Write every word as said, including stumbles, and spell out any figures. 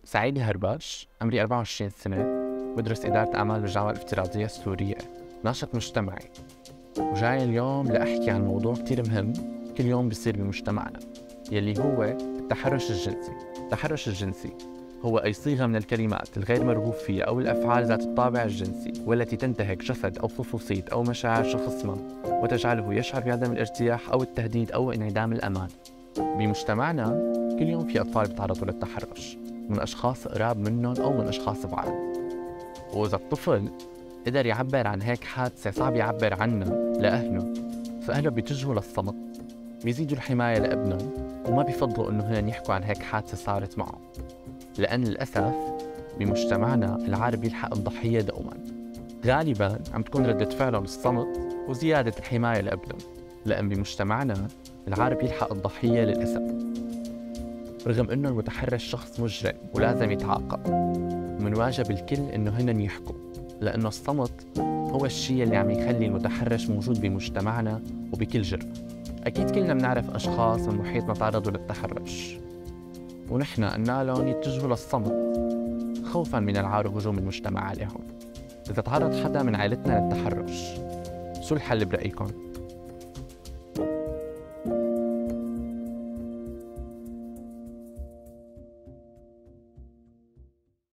سعيد الهرباش، عمري أربعة وعشرين سنة، بدرس إدارة أعمال بالجامعة الافتراضية السورية، ناشط مجتمعي، وجاي اليوم لأحكي عن موضوع كتير مهم كل يوم بيصير بمجتمعنا، يلي هو التحرش الجنسي. التحرش الجنسي هو أي صيغة من الكلمات الغير مرغوب فيها أو الأفعال ذات الطابع الجنسي والتي تنتهك جسد أو خصوصية أو مشاعر شخص ما وتجعله يشعر بعدم الارتياح أو التهديد أو انعدام الأمان. بمجتمعنا كل يوم في أطفال بيتعرضوا للتحرش من أشخاص قراب منهم أو من أشخاص بعاد، وإذا الطفل قدر يعبر عن هيك حادثة صعب يعبر عنها لأهله، فأهله بيتجهوا للصمت، بيزيدوا الحماية لابنهم وما بيفضلوا إنه هن يحكوا عن هيك حادثة صارت معه، لأن للأسف بمجتمعنا العار بيلحق الضحية دوما. غالبا عم تكون ردة فعلهم الصمت وزيادة الحماية لابنهم، لأن بمجتمعنا العار بيلحق الضحية للأسف، رغم إنه المتحرش شخص مجرم ولازم يتعاقب. من واجب الكل إنه هن يحكوا، لأنه الصمت هو الشيء اللي عم يخلي المتحرش موجود بمجتمعنا وبكل جرم. أكيد كلنا بنعرف أشخاص من محيطنا تعرضوا للتحرش، ونحن قلنا لهم يتجهوا للصمت خوفاً من العار وهجوم المجتمع عليهم. إذا تعرض حدا من عائلتنا للتحرش، شو الحل برأيكم؟